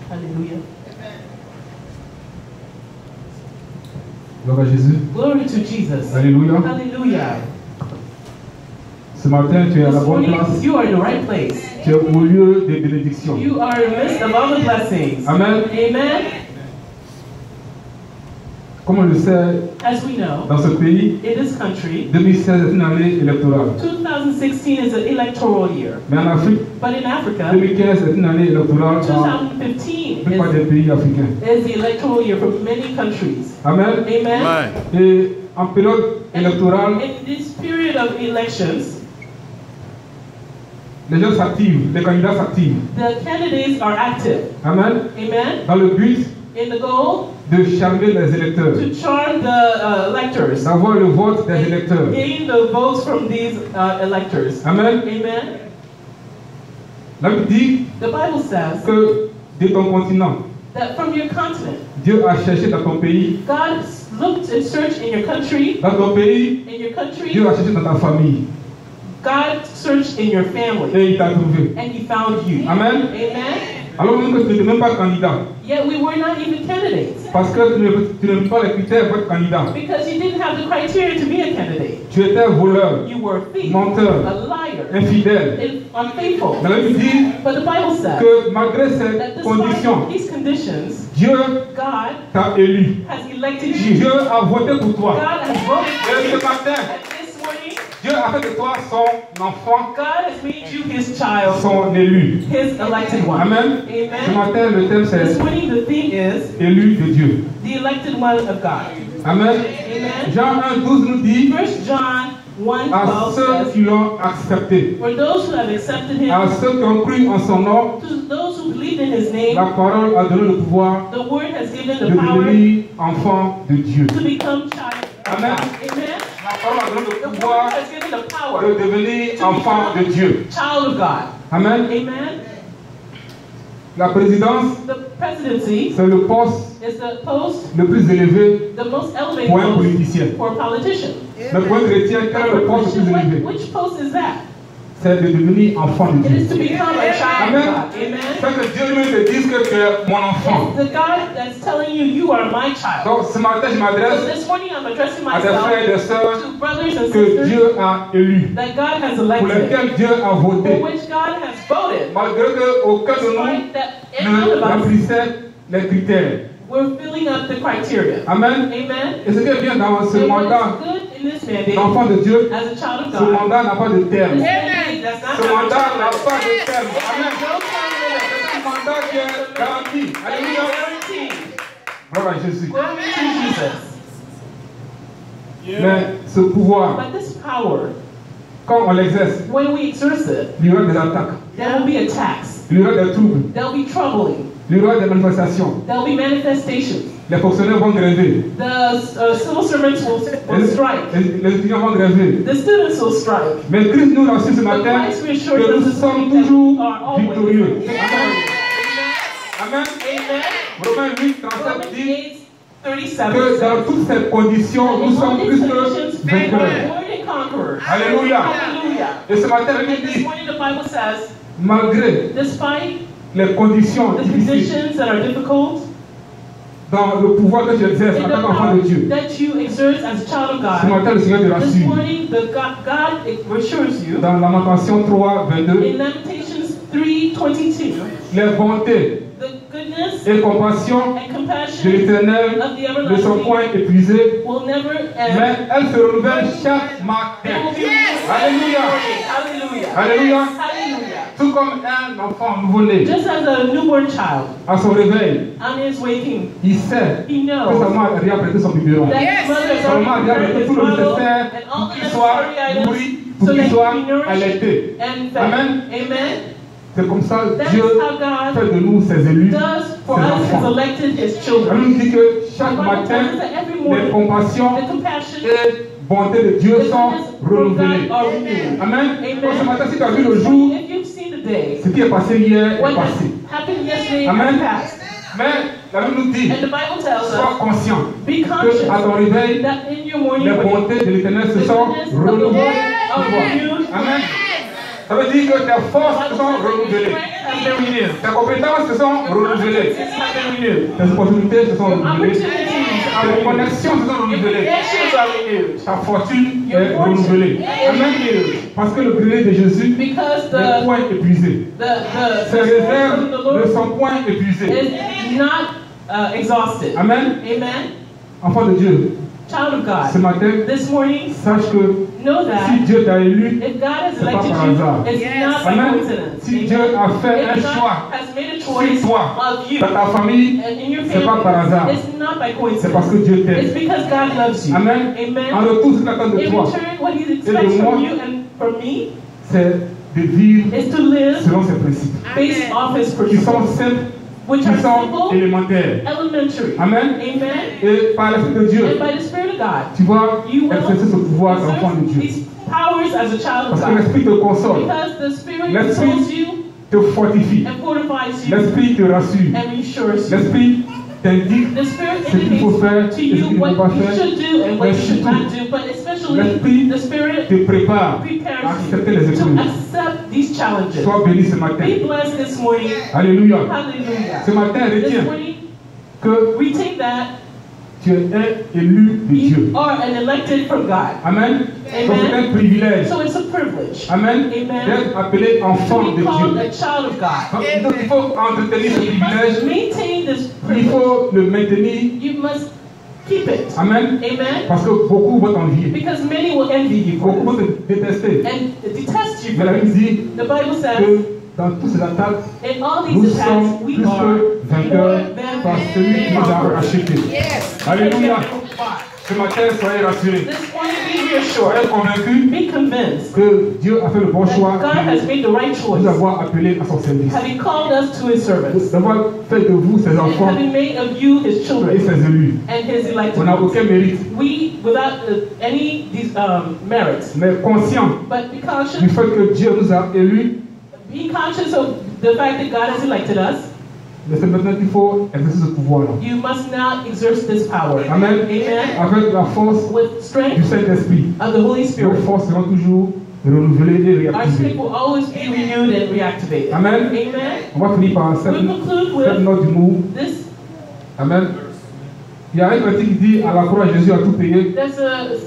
Hallelujah. Gloire à Jésus. Glory to Jesus. Alléluia. Hallelujah. Ce matin, tu es à la This bonne morning, place. you are in the right place. Tu es au lieu des bénédictions. You are in the midst of all the blessings. Amen. Amen. Comme on le sait, As we know, dans ce pays, in this country, 2016 est une année électorale. 2016 is an electoral year. Mais en Afrique, But in Africa, 2015 est une année électorale dans 2015 la plupart des pays africains. is the electoral year for many countries. Amen. Amen. Et en période électorale, In this period of elections, les gens s'activent, les candidats s'activent. the candidates are active. Amen. Amen. Dans le but In the goal de charmer les électeurs, to charm the electors, d'avoir le vote des électeurs. gain the votes from these electors. Amen. Amen. La Bible dit The Bible says que de ton continent, that from your continent, Dieu a cherché dans ton pays. God looked and searched in your country, Dans ton pays, in your country, Dieu a cherché dans ta famille. God searched in your family, Et il t'a trouvé. and He found you. Amen. Amen. Alors même que tu n'étais même pas candidat. Yet we were not even candidates Parce que tu n'aimes pas les critères pour être candidat. because you didn't have the criteria to be a candidate. Tu étais voleur, You were a thief, menteur, a liar, infidèle. unfaithful. Mais la Bible dit But the Bible says que malgré ces that conditions, despite these conditions, Dieu God t'a élu. has elected you. Dieu a voté pour toi. God has voted for Et you. ce matin, And this morning, Dieu a fait de toi son enfant, God has made you His child, son élu. His elected one. Amen. Ce Amen. matin, le thème This c'est morning, the theme is élu de Dieu. the elected one of God. Amen. Amen. Jean 1,12 nous dit 1 John à 1:12 ceux says, qui l'ont accepté, for those who have accepted Him, à ceux qui ont cru en son nom, to those who believe in His name, la parole a donné le pouvoir the Word has given de the power devenir enfant de Dieu. to become child of Amen. God. Amen. La parole a donné The le Word pouvoir has given the de power devenir enfant de Dieu. child of God. Amen. Amen. La présidence, The presidency c'est le poste is the post, le plus élevé the most elevated pour un post politicien. for a politician. Mais pour un chrétien, quel est le poste le plus élevé? Which post is that? C'est de devenir enfant de It is to Dieu. become a child Amen. of God. Amen. C'est que Dieu lui te dise que tu es mon enfant. It's the God that's telling you, you are my child. Donc ce matin, je So m'adresse this morning I'm addressing à des frères et des myself sœurs to brothers and que sisters Dieu a élus, that God has pour elected, lesquels Dieu a for voté, which God has voted, malgré qu'aucun de despite that nous none ne of us remplissait les critères. we're filling up the criteria. Amen. Amen. Et ce qui est bien dans ce And mandat what's good in this mandate, d'enfant de Dieu, as a child of ce God, mandat n'a pas de terme. this mandate does not Ce have a mandat n'a term. pas de terme. Amen. No term limit. C'est un mandat qui est garanti. It is Alléluia. guaranteed. Gloire à Jésus. Glory to Jesus. Mais ce pouvoir, But this power, quand on l'exerce, when we exerce it, il y aura des attaques, there will be attacks. il y aura des troubles, There will be troubling. il y aura des manifestations. There will be manifestations. Les fonctionnaires vont gréver. The civil servants will strike. Les étudiants vont gréver. The students will strike. Mais Christ nous rassure ce But matin Christ que reassures nous us this sommes morning that toujours we are always victorieux. victorious. Amen. Amen. Romains 8, 37 Romans dit 8:37 que dans says, toutes ces conditions, nous sommes plus que we're vainqueurs. more than conquerors. Alléluia. Hallelujah. Et ce matin, la And Bible this dit, morning the Bible says, malgré despite les conditions the difficiles, conditions that are difficult, dans le pouvoir que tu exerces in en the tant qu'enfant power de Dieu, that you exert as a child of ce God, matin, le Seigneur te this rassure. morning the God reassures you Dans Lamentation 3, 22, in Lamentations 3:22, les bontés the goodness et compassions and de compassion l'Éternel of the ne sont everlasting point épuisées, will never end. mais elles se renouvellent chaque They matin. will be renewed Alléluia. every morning. Hallelujah. Alléluia. Hallelujah. Tout comme un enfant nouveau-né, Just as a newborn child à son réveil, on his waking, il sait he que sa knows mère a déjà prêté son biberon. that his mother has Sa already maman a déjà prepared prêté his tout le bottle nécessaire and all pour the qu'il soit necessary items nourri, pour so qu'il that soit he be nourished allaité. and fed. Amen. Amen. C'est comme ça que That Dieu is how God fait de nous ses élus, does for ses us, has enfants. elected his La children. Bible dit que The chaque Bible tells matin, us that every les morning, compassions the compassion, et bonté de Dieu the sont goodness from renouvelées. God are renewed. Amen. Amen. Donc ce matin, si tu as vu So le this jour, morning, if you've seen the day, ce qui est passé hier what est has passé. happened yesterday Amen. has passed. Mais la Bible nous dit, And the Bible tells sois us, conscient be que à conscious ton réveil, that in your morning, les when bontés de l'Éternel the se sont goodness of the Lord renouvelées. are renewed. Amen. Ça veut dire que tes forces se Bible sont says that your renouvelées. strength has been renewed. Tes compétences se sont Your renouvelées. competencies have been renewed. Tes opportunités se sont Your renouvelées. opportunities are Tes renewed. connexions se sont Your renouvelées. connections are renewed. Ta fortune Your est fortune renouvelée. is Amen. renewed. Parce que le gré de Jésus Because n'est point épuisé. the Ses source réserves of the ne Lord sont point épuisées. is not exhausted. Amen. Amen. Enfant de Dieu, Child of ce God, matin, this morning, sache que know si that Dieu t'a élu, if God has c'est pas elected par hasard. you, it's not by Amen. coincidence. Si Amen. Dieu a fait un If choix God has made a sur choice toi, of you dans ta famille, and in your c'est pas par family, hasard. it's not by C'est parce que coincidence. Dieu It's t'aime. because God loves you. Amen. En Amen. retour, ce qu'il attend de In toi, return, what He expects moi, from you and from me c'est de vivre is to live selon ses principes, based off His qui sont principles, simples, which qui are sont simple, élémentaires. elementary. Amen. Amen. Et par l'Esprit de Dieu, And by the Spirit of God, tu vas you will exercer ce pouvoir d'enfant de exert Dieu. these powers as a child of Parce que God. l'Esprit te console, Because the Spirit L'Esprit consoles you te fortifie, and fortifies you l'Esprit te rassure, and reassures you. l'Esprit t'indique The Spirit ce qu'il faut faire indicates to et ce you qu'il ne what faut pas you faire. should do and what Mais you should surtout, not do, but especially l'Esprit the Spirit te prépare à prepares accepter you les to épreuves. accept these challenges. Sois béni ce matin. Be blessed this morning. Alléluia. Hallelujah. Ce matin, This retiens morning, que we take that tu es un élu de Dieu. you are an elected from God. Amen. Amen. Donc c'est un privilège. So it's a privilege Amen. Amen. D'être appelé enfant to de be called Dieu. a child of God. Donc il faut entretenir ce You must privilège. maintain this Il privilege. faut le maintenir. You must keep it. Amen. Amen. Parce que beaucoup vont t'envier. Because many will envy you for Beaucoup vont this te détester. and detest you Mais for la this. Bible dit The Bible says, que dans toutes ces attaques, in all nous these attacks, sommes we plus are que vainqueurs more than par celui qui nous a rachetés. Alléluia. Ce matin, soyez rassurés. This morning, be reassured. Soyez convaincus Be convinced que Dieu a fait le bon that choix God has made the right de choice, nous avoir appelés à son service. having called us to His service, D'avoir fait de vous ses and enfants having made of you His et children ses élus. and His elected On n'a ones. aucun mérite, We, without any merits, mais conscient but be du conscious, fait que Dieu nous a élus, be conscious of the fact that God has elected us. mais c'est maintenant qu'il faut exercer ce pouvoir-là. You must not exert this power. Amen. Amen. Avec la force With du strength Saint-Esprit, of the Holy nos Spirit. forces seront toujours renouvelées et Our réactivées. strength will always be renewed and reactivated. Amen. Amen. On va finir par cette We'll conclude with note d'humour. this. Amen. Il y a un cantique qui dit à la croix Jésus a tout payé. There's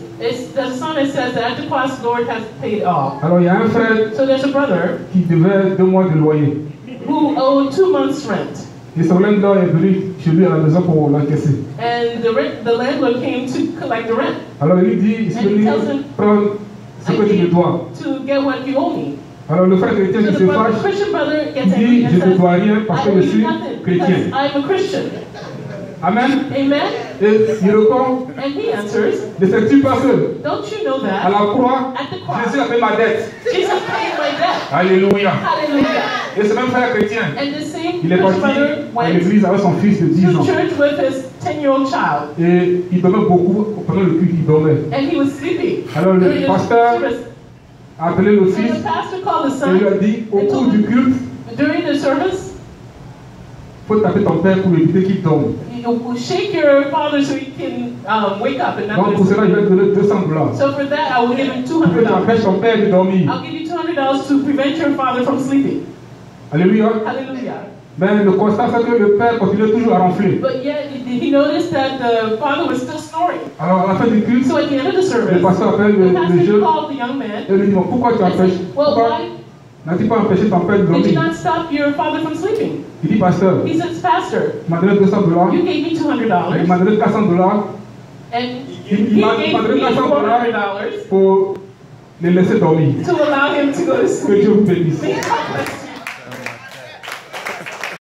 a song that says that at the cross, the Lord has paid all. Alors il y a un frère So there's a brother qui devait 2 mois de loyer. who owed 2 months' rent. Et son landlord est venu chez lui à la maison pour l'encaisser. And the landlord came to collect the rent, Alors il lui dit, il s'est venu prendre ce que tu me dois. to get what you owe me. Alors le frère chrétien So qui the se brother, fâche, Christian brother il gets angry dit, and je ne te says, dois rien parce I que owe je you suis nothing chrétien. because I'm a Christian. Amen. Amen. Et il répond, And he answers, ne sais-tu pas que don't you know à that la croix, at the cross, Jésus a payé ma dette. Jesus paid my debt. Alléluia. Hallelujah. Et ce même frère chrétien, And the same il est Christian parti brother à went l'église avec son fils de 10 to ans. church with his 10-year-old child. Et il dormait beaucoup, pendant le culte, il dormait. And he was sleeping. Alors le during the pasteur service. a appelé le And fils the pastor called the et lui a son dit, au and cours told du him, culte, during the service, il faut taper ton père pour éviter qu'il tombe. you shake your father so he can wake up and not Donc go pour to cela, je vais te donner 200 $. So for that, I will give him Pour que tu $200. empêches ton père de dormir. I'll give you $200 to prevent your father from sleeping. Alléluia. Hallelujah. Mais le constat, c'est que le père continuait toujours à ronfler. But yet, he noticed that the father was still snoring. Alors à la fin du culte, So at the end of the le service, pasteur appelle the le pastor jeune called the young man et lui dit, bon, pourquoi tu and empêches, said, well, pourquoi why n'as-tu pas empêché ton père de did you dormir? not stop your father from sleeping? Il dit, pasteur, He says, Pastor, il m'a donné 200 $, you gave me il $200, m'a donné 400 $, and il he m'a gave donné me 400 $400 pour les laisser dormir. to allow him to go to Que sleep. Dieu vous bénisse. May God bless